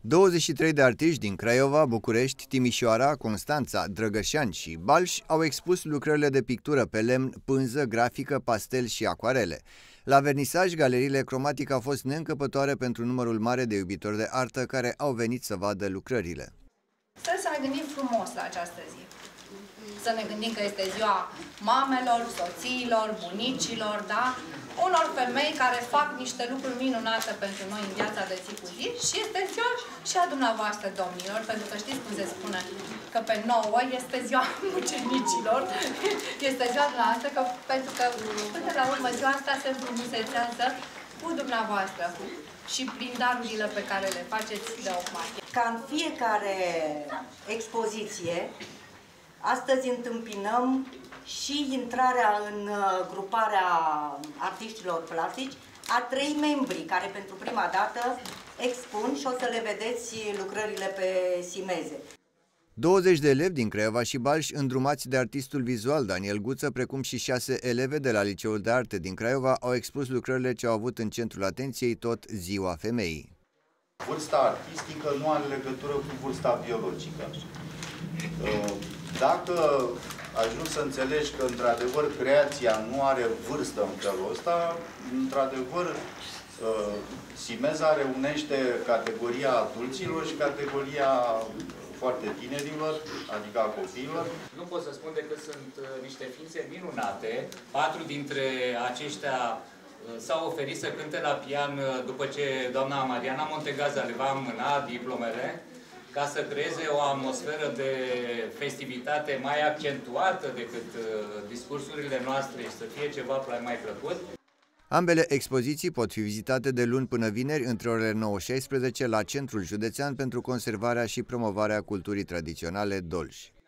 23 de artiști din Craiova, București, Timișoara, Constanța, Drăgășani și Balș au expus lucrările de pictură pe lemn, pânză, grafică, pastel și acuarele. La vernisaj, galeriile Cromatic au fost neîncăpătoare pentru numărul mare de iubitori de artă care au venit să vadă lucrările. Să ne gândim frumos la această zi. Să ne gândim că este ziua mamelor, soțiilor, bunicilor, da? Unor femei care fac niște lucruri minunate pentru noi în viața de zi cu zi și este ziua și a dumneavoastră, domnilor, pentru că știți cum se spune că pe 9 este ziua mucenicilor, este ziua noastră, pentru că până la urmă ziua asta se înfrumusețează cu dumneavoastră și prin darurile pe care le faceți de 8 martie. Ca în fiecare expoziție, astăzi întâmpinăm și intrarea în gruparea artiștilor plastici a 3 membri care pentru prima dată expun și o să le vedeți lucrările pe simeze. 20 de elevi din Craiova și Balș, îndrumați de artistul vizual Daniel Guță, precum și 6 eleve de la Liceul de Arte din Craiova, au expus lucrările ce au avut în centrul atenției tot Ziua Femeii. Vârsta artistică nu are legătură cu vârsta biologică. Dacă ajungi să înțelegi că, într-adevăr, creația nu are vârstă în felul ăsta, într-adevăr, Simeza reunește categoria adulților și categoria foarte tinerilor, adică a copiilor. Nu pot să spun decât sunt niște ființe minunate. 4 dintre aceștia s-au oferit să cânte la pian după ce doamna Mariana Montegaza le va mâna diplomele, ca să creeze o atmosferă de festivitate mai accentuată decât discursurile noastre și să fie ceva mai plăcut. Ambele expoziții pot fi vizitate de luni până vineri între orele 9-16 la Centrul Județean pentru conservarea și promovarea culturii tradiționale Dolj.